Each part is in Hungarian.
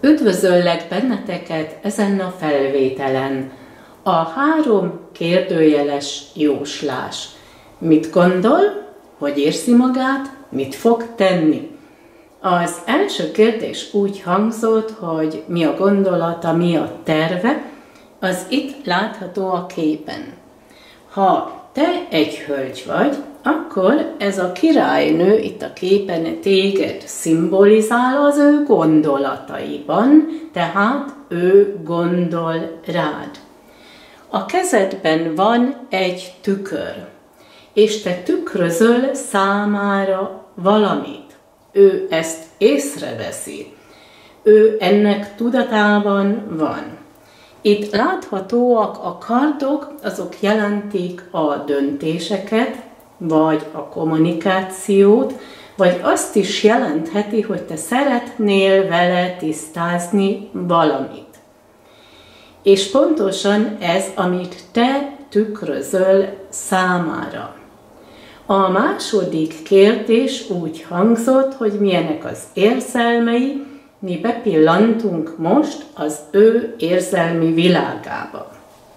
Üdvözöllek benneteket ezen a felvételen. A 3 kérdőjeles jóslás. Mit gondol, hogy érzi magát, mit fog tenni? Az első kérdés úgy hangzott, hogy mi a gondolata, mi a terve, az itt látható a képen. Ha te egy hölgy vagy, akkor ez a királynő itt a képen téged szimbolizál az ő gondolataiban, tehát ő gondol rád. A kezedben van egy tükör, és te tükrözöl számára valamit. Ő ezt észreveszi. Ő ennek tudatában van. Itt láthatóak a kardok, azok jelentik a döntéseket, vagy a kommunikációt, vagy azt is jelentheti, hogy te szeretnél vele tisztázni valamit. És pontosan ez, amit te tükrözöl számára. A második kérdés úgy hangzott, hogy milyenek az érzelmei, mi bepillantunk most az ő érzelmi világába.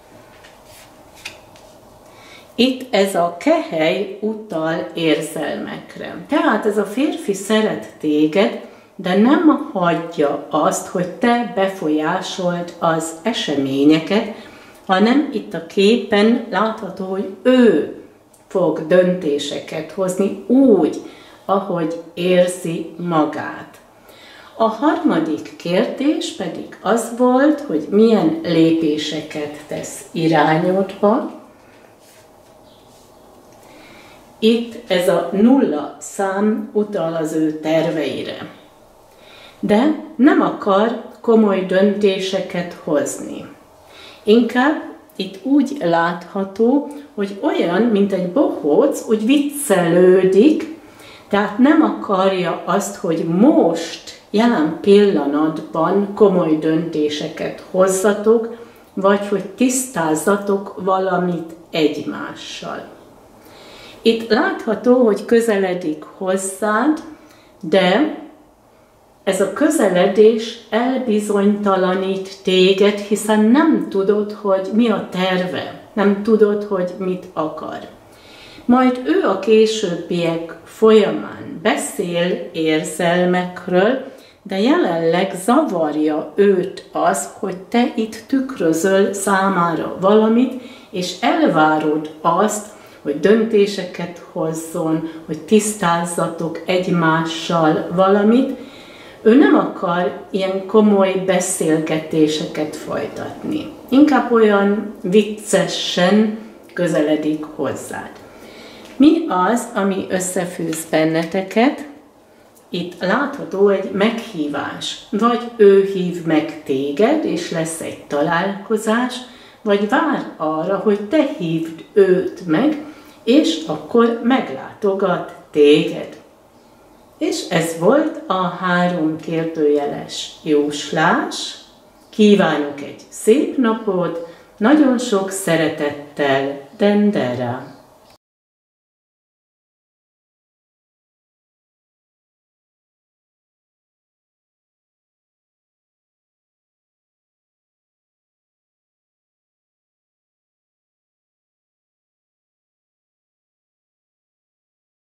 Itt ez a kehely utal érzelmekre. Tehát ez a férfi szeret téged, de nem hagyja azt, hogy te befolyásold az eseményeket, hanem itt a képen látható, hogy ő fog döntéseket hozni úgy, ahogy érzi magát. A harmadik kérdés pedig az volt, hogy milyen lépéseket tesz irányodba. Itt ez a 0 szám utal az ő terveire. De nem akar komoly döntéseket hozni. Inkább itt úgy látható, hogy olyan, mint egy bohóc, úgy viccelődik, tehát nem akarja azt, hogy most, jelen pillanatban komoly döntéseket hozzatok, vagy hogy tisztázzatok valamit egymással. Itt látható, hogy közeledik hozzád, de ez a közeledés elbizonytalanít téged, hiszen nem tudod, hogy mi a terve, nem tudod, hogy mit akar. Majd ő a későbbiek folyamán beszél érzelmekről, de jelenleg zavarja őt az, hogy te itt tükrözöl számára valamit, és elvárod azt, hogy döntéseket hozzon, hogy tisztázzatok egymással valamit. Ő nem akar ilyen komoly beszélgetéseket folytatni. Inkább olyan viccesen közeledik hozzád. Mi az, ami összefűz benneteket? Itt látható egy meghívás. Vagy ő hív meg téged, és lesz egy találkozás, vagy vár arra, hogy te hívd őt meg, és akkor meglátogat téged. És ez volt a 3 kérdőjeles jóslás. Kívánok egy szép napot, nagyon sok szeretettel, Dendera!